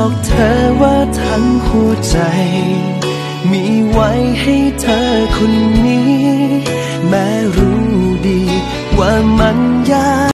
บอกเธอว่าทั้งหัวใจมีไว้ให้เธอคนนี้แม้รู้ดีว่ามันยาก